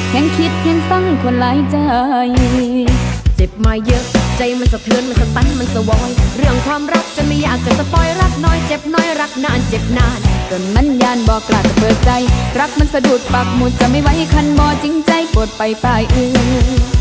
แห่งคิดแห่งสั่งคนหลายใจเจ็บมาเยอะใจมันสะเทือนมันสตันมันสวอยเรื่องความรักจนไม่อยากจะสปอยรักน้อยเจ็บน้อยรักนานเจ็บนานจนมันยานบอกกล้าจะเปิดใจรักมันสะดุดปักหมุดจะไม่ไหวคันบ่จริงใจปวดไปปลายอื่น